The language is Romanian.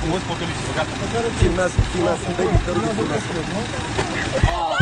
frumos, fotolici, gata. Filmează, filmează, baby, te rog, filmează.